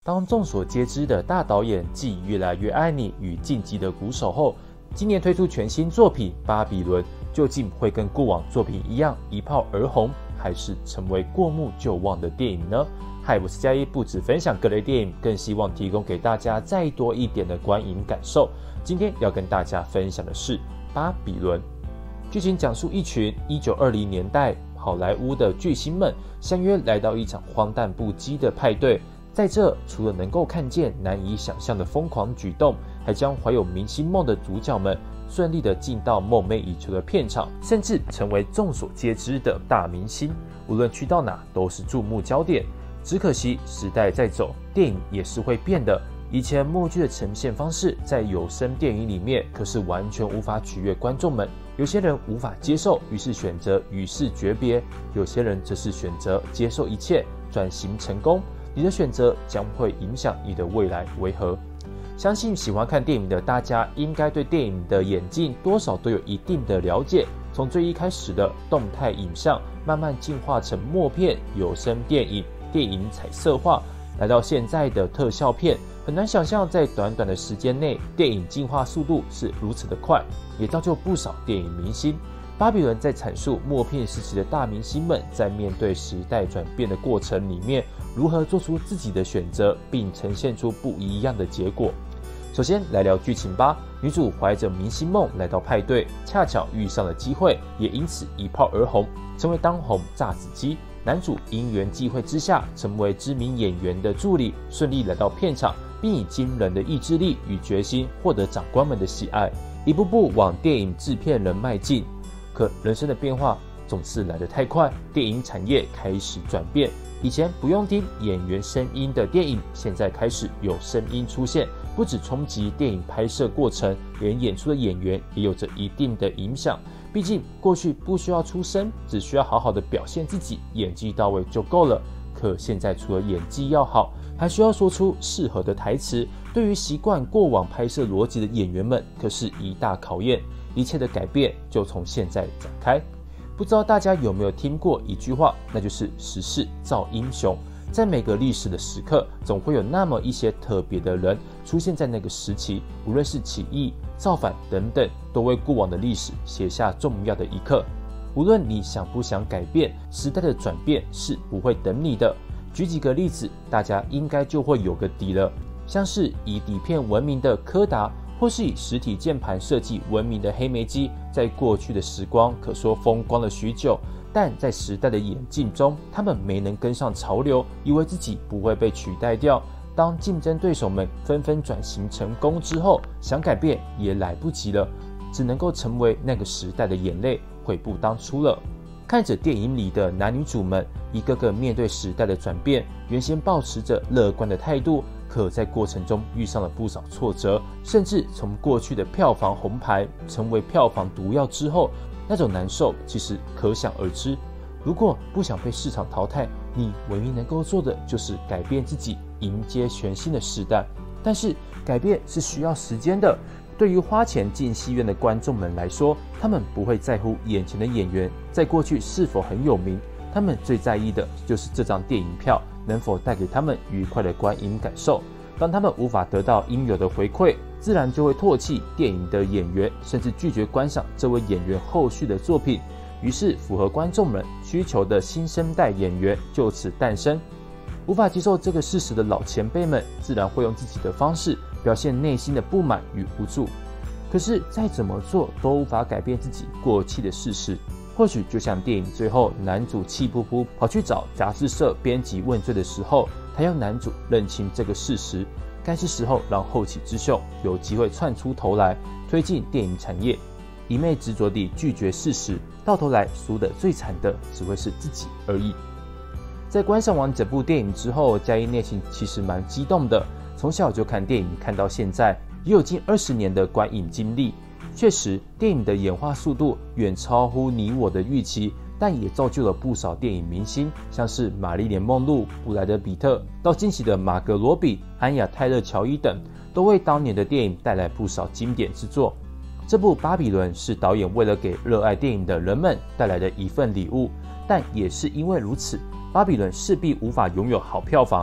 当众所皆知的大导演继《越来越爱你》与《晋级的鼓手》后，今年推出全新作品《巴比伦》，究竟会跟过往作品一样一炮而红，还是成为过目就忘的电影呢？嗨，我是嘉一，不只分享各类电影，更希望提供给大家再多一点的观影感受。今天要跟大家分享的是《巴比伦》，剧情讲述一群1920年代好莱坞的巨星们相约来到一场荒诞不羁的派对。在这，除了能够看见难以想象的疯狂举动，还将怀有明星梦的主角们顺利地进到梦寐以求的片场，甚至成为众所皆知的大明星。无论去到哪，都是注目焦点。只可惜时代在走，电影也是会变的。以前默剧的呈现方式，在有声电影里面可是完全无法取悦观众们。有些人无法接受，于是选择与世诀别；有些人则是选择接受一切，转型成功。你的选择将会影响你的未来为何？相信喜欢看电影的大家，应该对电影的演进多少都有一定的了解。从最一开始的动态影像，慢慢进化成默片、有声电影、电影彩色化，来到现在的特效片。很难想象，在短短的时间内，电影进化速度是如此的快，也造就不少电影明星。巴比伦在阐述默片时期的大明星们在面对时代转变的过程里面，如何做出自己的选择，并呈现出不一样的结果。首先来聊剧情吧。女主怀着明星梦来到派对，恰巧遇上了机会，也因此一炮而红，成为当红炸子鸡。男主因缘际会之下，成为知名演员的助理，顺利来到片场，并以惊人的意志力与决心获得长官们的喜爱，一步步往电影制片人迈进。可人生的变化总是来得太快，电影产业开始转变。以前不用听演员声音的电影，现在开始有声音出现，不只冲击电影拍摄过程，连演出的演员也有着一定的影响。毕竟过去不需要出声，只需要好好的表现自己，演技到位就够了。可现在除了演技要好，还需要说出适合的台词，对于习惯过往拍摄逻辑的演员们，可是一大考验。一切的改变就从现在展开。不知道大家有没有听过一句话，那就是时势造英雄。在每个历史的时刻，总会有那么一些特别的人出现在那个时期，无论是起义、造反等等，都为过往的历史写下重要的一刻。无论你想不想改变，时代的转变是不会等你的。举几个例子，大家应该就会有个底了。像是以底片闻名的柯达，或是以实体键盘设计闻名的黑莓机，在过去的时光可说风光了许久，但在时代的演进中，他们没能跟上潮流，以为自己不会被取代掉。当竞争对手们纷纷转型成功之后，想改变也来不及了，只能够成为那个时代的眼泪，悔不当初了。看着电影里的男女主们一个个面对时代的转变，原先抱持着乐观的态度，可在过程中遇上了不少挫折，甚至从过去的票房红牌成为票房毒药之后，那种难受其实可想而知。如果不想被市场淘汰，你唯一能够做的就是改变自己，迎接全新的时代。但是改变是需要时间的。对于花钱进戏院的观众们来说，他们不会在乎眼前的演员在过去是否很有名，他们最在意的就是这张电影票能否带给他们愉快的观影感受。当他们无法得到应有的回馈，自然就会唾弃电影的演员，甚至拒绝观赏这位演员后续的作品。于是符合观众们需求的新生代演员就此诞生。无法接受这个事实的老前辈们，自然会用自己的方式表现内心的不满与无助。可是再怎么做都无法改变自己过气的事实。或许就像电影最后男主气噗噗跑去找杂志社编辑问罪的时候，他要男主认清这个事实，该是时候让后起之秀有机会窜出头来，推进电影产业。一昧执着地拒绝事实，到头来输得最惨的只会是自己而已。在观赏完整部电影之后，嘉一内心其实蛮激动的。从小就看电影看到现在，也有近20年的观影经历。确实，电影的演化速度远超乎你我的预期，但也造就了不少电影明星，像是玛丽莲·梦露、布莱德·彼特，到近期的马格·罗比、安雅·泰勒·乔伊等，都为当年的电影带来不少经典之作。这部《巴比伦》是导演为了给热爱电影的人们带来的一份礼物，但也是因为如此，巴比伦势必无法拥有好票房。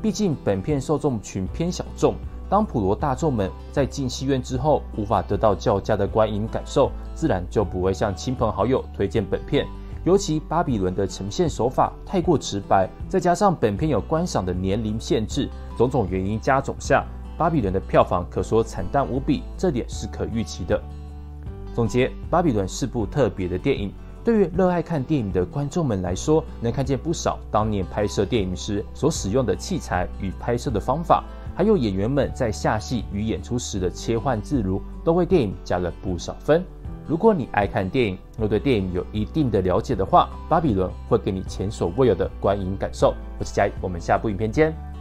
毕竟本片受众群偏小众，当普罗大众们在进戏院之后无法得到较佳的观影感受，自然就不会向亲朋好友推荐本片。尤其巴比伦的呈现手法太过直白，再加上本片有观赏的年龄限制，种种原因加总下，巴比伦的票房可说惨淡无比，这点是可预期的。总结，巴比伦是部特别的电影，对于热爱看电影的观众们来说，能看见不少当年拍摄电影时所使用的器材与拍摄的方法，还有演员们在下戏与演出时的切换自如，都为电影加了不少分。如果你爱看电影，又对电影有一定的了解的话，巴比伦会给你前所未有的观影感受。我是嘉义，我们下部影片见。